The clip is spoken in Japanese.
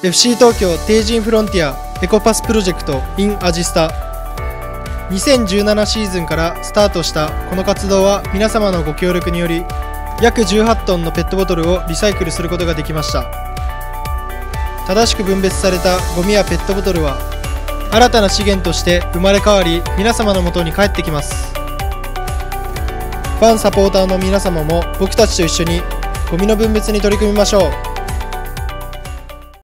FC 東京帝人フロンティアエコパスプロジェクト in アジスタ。2017シーズンからスタートしたこの活動は皆様のご協力により約18トンのペットボトルをリサイクルすることができました。正しく分別されたゴミやペットボトルは新たな資源として生まれ変わり皆様のもとに帰ってきます。ファンサポーターの皆様も僕たちと一緒にゴミの分別に取り組みましょう。